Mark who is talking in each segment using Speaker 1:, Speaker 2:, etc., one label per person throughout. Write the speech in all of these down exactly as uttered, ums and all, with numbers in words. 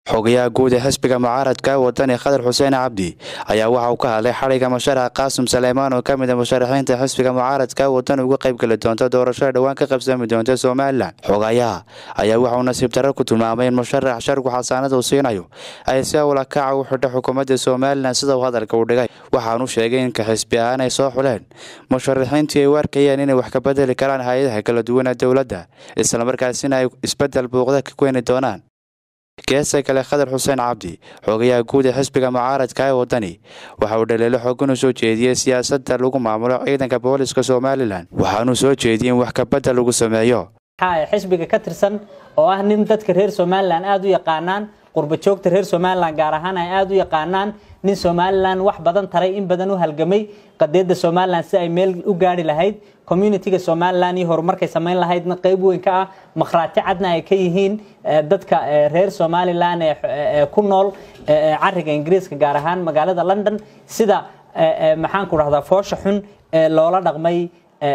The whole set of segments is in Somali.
Speaker 1: xogayaha guud ee xisbiga mucaaradka wadani Khadar Xuseen Cabdi ayaa waxa uu ka hadlay xariga musharax Qaasim Saleymaan oo kamid ah musharaxiinta xisbiga mucaaradka wadani uga qayb gali doonta doorashada dhawaan ka qabsami doonta Soomaaliland. Xogayaha ayaa waxa uu nasiib darro ku tilmaamay in musharax sharku xasaanad uu siinayo ay si wala kaca u xidha xukuumadda Soomaaliland sida uu hadalka u dhigay. Waxaanu sheegay in ka xisbi aan ay soo xuleen musharaxiintii ay warkayeen inay wax ka bedeli karaan hay'adaha kala duwan ee dawladda isla markaasina ay isbedel buuqda ka keeni doonaan. Geeska kale Khadar Xuseen Cabdi xogayaha guud ee xisbiga mucaaradka wadani waxa uu dhaleelo xooggan u soo jeediyay siyaasadda lagu maamulo ciidanka booliska Soomaaliland waxaanu soo jeediyay wax ka bedel lagu sameeyo
Speaker 2: xisbiga ka tirsan oo ah nin dadka reer Soomaaliland aad u yaqaanaan qurba joogta reer Soomaaliland gaar ahaan ay aad u yaqaanaan nin Soomaaliland wax badan taray in badan u halgamay qadiyada Soomaaliland si ay meel u gaari lahayd community-ga Soomaaliland iyo horumarkay sameyn lahaydna qayb weyn ka ah makhraati cadna ay ka yihiin dadka reer Soomaaliland ee ku nool cariga Ingiriiska gaar ahaan magaalada London sida maxaan ku raahdaa foosha xun ee loola dhaqmay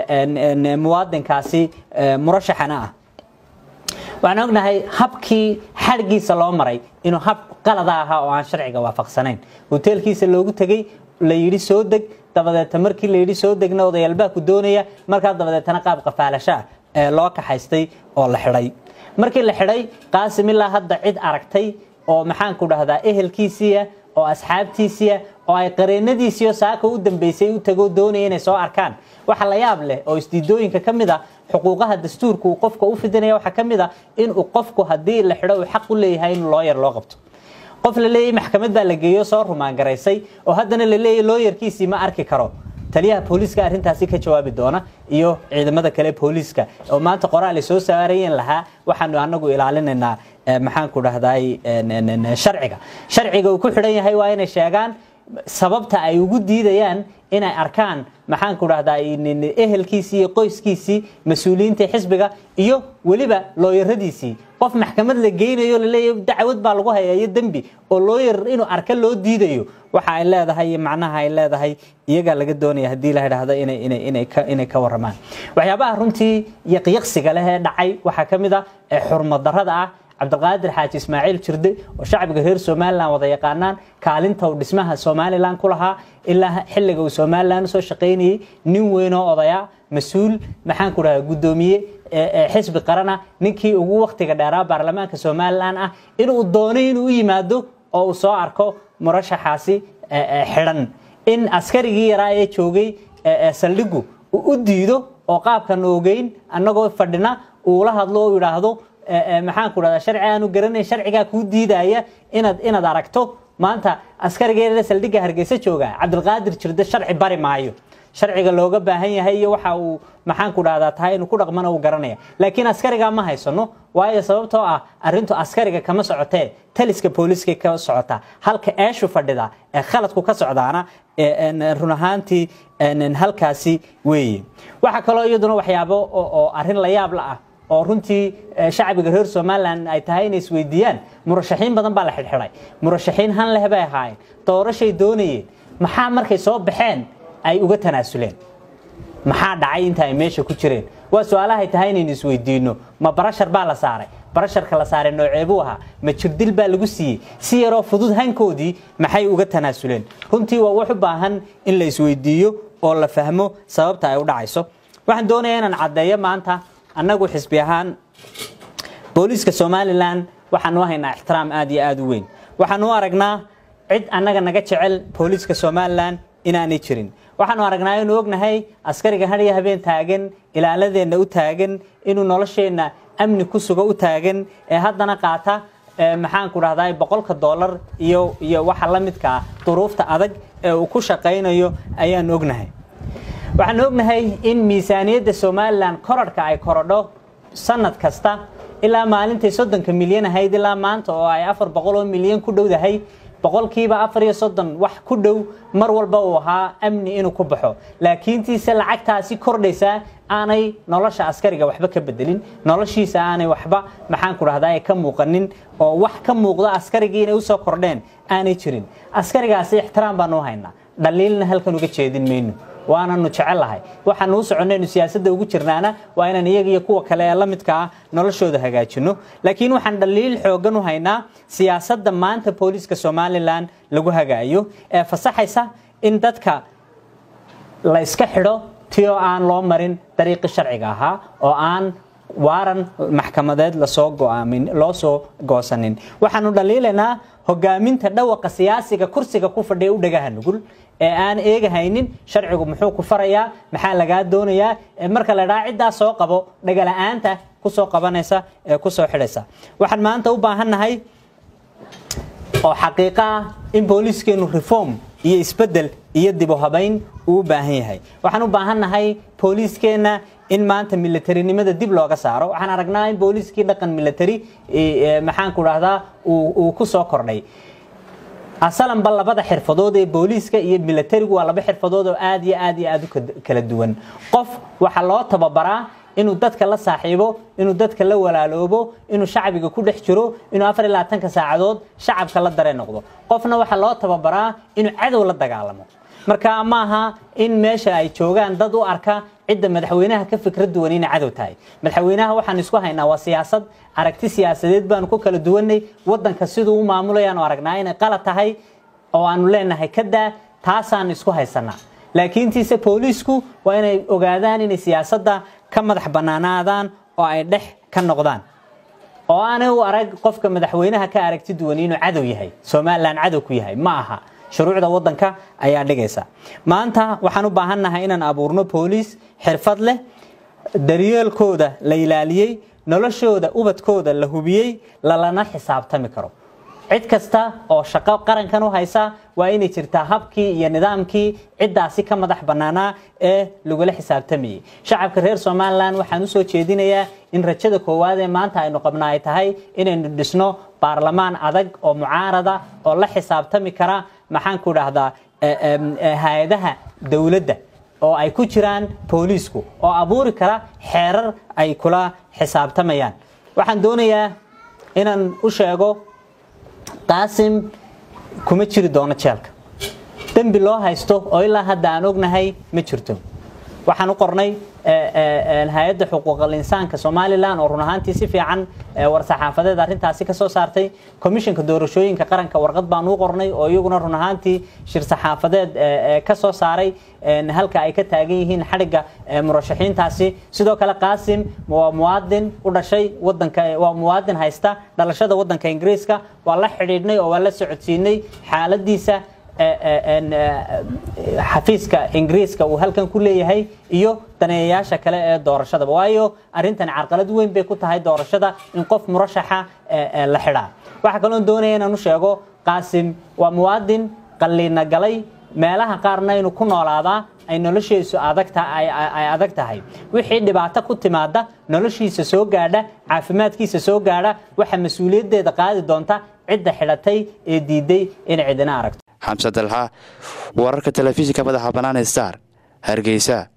Speaker 2: muwaadinkaasi murashaxana ah waxaan ognahay habkii xargiisa loo maray inuu hab qalad ah oo aan sharciga waafaqsanayn hotelkiisa loogu tagay la yiri soo deg dabadeed markii la yiri soo degna odayalba ku doonaya marka dabadeedna qaab qafaalasha ee loo ka haystay oo la xiray markii la xiray Qaasim ilaa hadda cid aragtay oo maxaan ku dhahdaa ehelkiisa oo asxaabtiisa oo ay qareenadiisa saaka u dambeysay u tago doonayeen inay soo arkaan waxa la yaab leh oo isdiidooyinka kamida xuquuqaha dastuurku qofka u fidinaya waxa kamida in uu qofku hadii la xiro uu xaq u leeyahay in lawyer loo qabto qof la leeyahay maxkamad baa la geeyo soo rumaan gareysay oo haddana la leeyahay lawyerkiisii ma arki karo taliyaha booliska arrintaasi ka jawaabi doona iyo ciidamada kale booliska oo maanta qoraal ay soo saarayeen lahaa waxaanu anagu ilaalinaynaa maxaan ku dhahday sharciga sharciga uu ku xiran yahay waa inay sheegaan sababta ay ugu diidayaan inay arkaan maxaan ku dhahdaa ehelkiisii iyo qoyskiisii mas'uuliyiinta xisbiga iyo waliba looyaradiisii qof maxkamad la geynayo la leeyahay dacwad baa lagu hayaa dambi oo looyar inuu arka loo diidayo waxa ay leedahay macnaha ay leedahay iyaga laga doonaya hadii la yiraahdo inay inay inay ka inay ka waramaan waxyaabaha runtii yaqiiqsiga leh ee dhacay waxa kamid ah xurmad darrada ah Cabdulqaadir Xaaji Ismaaciil Jirde oo shacabka reer Soomaaliland wada yaqaanaan kaalinta uu dhismaha Soomaaliland ku lahaa ilaa xilliga uu Soomaaliland soo shaqeynayay nin weyn oo odaya mas'uul maxaan ku rahaa gudoomiye xisbi qarana ninkii ugu waqtiga dheeraa baarlamaanka Soomaaliland ah inuu doonay inuu yimaado oo uu soo arko murashaxaasi xiran in askarigii yaraa ee joogay saldhigu u diido oo qaabkan ogeyn annagoo fadhina uu la hadlo oo yiraahdo maxaan ku radaa sharci aanu garanay sharciga ku diidaya inaad inaad aragto maanta askarigeeda saldhiga Hargeysa jooga Cabdulqaadir Jirde sharci bari maayo sharciga looga baahan yahay iyo waxa uu maxaan ku radaa tahay inuu ku dhaqmana uu garanaya laakiin askariga ma haysano waayo sababtoo ah arintu askariga kama socotee taliska booliska ka socota halka eeshu fadhida ee khaladku ka socdaana run ahaantii halkaasi weeye waxa kale iyaduna waxyaabo oo arin la yaab la ah oo runtii shacabka reer Soomaaliland ay tahay inay isweydiiyaan murashaxiin badan baa la xidhay murashaxiin han leh bay ahaayeen doorashay doonayeen maxaa markay soo baxeen ay uga tanaasuleen maxaa dhacay inta ay meesha ku jireen waa su'aalaha ay tahay inay isweydiino ma barashar baa la saaray barasharka la saaray nooceebu aha ma jirdil baa lagu siiyay si yar oo fudud hankoodii maxay uga tanaasuleen runtii waa wax u baahan in la isweydiiyo oo la fahmo sababta ay u dhacayso waxaan doonayaa inaan cadeeyo maanta annagu xisbi ahaan booliska Soomaaliland waxaan u haynaa ixtiraam aad iyo aad u weyn waxaan u aragnaa cid annaga naga jecel booliska Soomaaliland inaanay jirin waxaan u aragnaa inuu ognahay askariga hariya habeen taagan ilaaladeena u taagan inuu nolosheena amni ku sugo u taagan ee haddana qaata maxaan ku raahdaa boqolka dollar iyo iyo waxa la midka duruufta adag ee uu ku shaqeynayo ayaan ognahay waxaan ognahay in miisaaniyadda Soomaaliland korarka ay korodho sanad kasta ilaa maalintii soddon milyan ahayd ilaa maanta oo ay afar boqol oo milyan ku dhowdahay boqolkiiba afar iyo soddon wax ku dhow mar walba uu ahaa amni inuu ku baxo laakiin tiisa lacagtaasi kordhaysa aanay nolosha askariga waxba ka bedelin noloshiisa aanay waxba maxaan ku raahdaa ka muuqanin oo wax ka muuqda askariga inay u soo kordheen aanay jirin askarigaasi ixtiraam baan u haynaa dhaliilna halkan uga jeedin meeyno waananu jecelahay waxaan u soconaynu siyaasadda ugu jirnaana waa inaan iyaga iyo kuwa kale ee la midka ah noloshooda hagaajino laakiin waxaan dhaliil xoogan u haynaa siyaasadda maanta booliska Somaliland lagu hagaayo ee fasaxaysa in dadka la iska xidho tiyo aan loo marin dariiqi sharciga ahaa oo aan waaran maxkamadeed la soo go'aamin loo soo goosanin waxaanu dhaliilaynaa hogaaminta dhawaqa siyaasiga kursiga ku fadhiya u dhagaha nugul ee aan eegahaynin sharcigu muxuu ku farayaa maxaa laga doonayaa marka la dhaca cidda soo qabo dhaga la'aanta ku soo qabanaysa ee ku soo xidhaysa waxaan maanta u baahanahay oo xaqiiqa ah in booliiskeenu reform iyo isbedel iyo dib u habayn uu baahan yahay waxaan u baahanahay booliiskeena in maanta militarinimada dib looga saaro waxaan aragnaa in booliiskii dhaqan military maxaan ku raahdaa uu ku soo kordhay asalan bal labada xirfadood ee booliiska iyo militarigu waa laba xirfadood oo aad iyo aad iyo aad u kala duwan qof waxa loo tababaraa inuu dadka la saaxiibo inuu dadka la walaaloobo inuu shacbiga ku dhex jiro inuu afar iyo labaatan saacadood shacabka la dareen noqdo qofna waxa loo tababaraa inuu cadow la dagaalamo marka ma aha in meesha ay joogaan dad u arka cidda madaxweynaha ka fikrad duwan in cadow tahay madaxweynaha waxaan isku haynaa waa siyaasad aragti siyaasadeed baan ku kala duwanay wadanka sidoo uu maamulayaan oo aragnaa inay qalad tahay oo aanu leenahay kada taasaan isku haysanaa laakiin tiise booliisku waa inay ogaadaan in siyaasadda ka madax banaanaadaan oo ay dhex ka noqdaan oo aanay u arag qofka madaxweynaha ka aragti duwan inuu cadow yahay Somaliland cadow ku yahay ma aha shuruucda wadanka ayaa dhigaysa maanta waxaan u baahanahay inaan abuurno booliis xirfad leh daryeelkooda la ilaaliyay noloshooda ubadkooda la hubiyay lalana xisaabtami karo cid kasta oo shaqo qarankan u haysa waa inay jirtaa habkii iyo nidaamkii cidaasi ka madax banaana ee lagu la xisaabtamay shacabka reer Somaliland waxaan u soo jeedinayaa in rajada koowaad ee maanta aynu qabnaa ay tahay inaynu dhisno baarlamaan adag oo mucaarada oo la xisaabtami kara maxaan ku raahdaa hay'adaha dawladda oo ay ku jiraan booliisku oo abuuri kara xeerar ay kula xisaabtamayaan waxaan doonayaa inaan u sheego Qaasim kuma jiri doono jeelka dambi loo haysto oo ilaa hadda aan ognahay ma jirto waxaan u qornay hay'adda xuquuqul insaanka Somaliland oo run ahaantii si fiican war saxaafadeed arintaasi ka soo saartay komishanka doorashooyinka qaranka warqad baan u qornay oo iyaguna run ahaantii shir saxaafadeed ka soo saaray halka ay ka taagan yihiin xariga murashaxiintaasi sidoo kale Qaasim waa muwaadin u dhashay wadanka waa muwaadin haysta dhalashada wadanka Ingiriiska waa la xiriirnay oo waa la socodsiinay xaaladiisa xafiiska Ingiriiska uu halkan ku leeyahay iyo daneeyaasha kale ee doorashada waayo arintan carqalad weyn bay ku tahay doorashada in qof murashaxa la xidhaa waxa kale oo doonayay inaan u sheego Qaasim waa muwaadin qalliina galay meelaha qaarna inuu ku noolaada ay noloshiisu adagta ay ay adag tahay wixii dhibaato ku timaada noloshiisa soo gaadha caafimaadkiisa soo gaadha waxa mas'uuliyadeeda qaadi doonta cidda xidhatay ee diiday in cidina aragto
Speaker 1: Hamza Dalha wararka telefishinka madaxa banaan Star Hargeysa.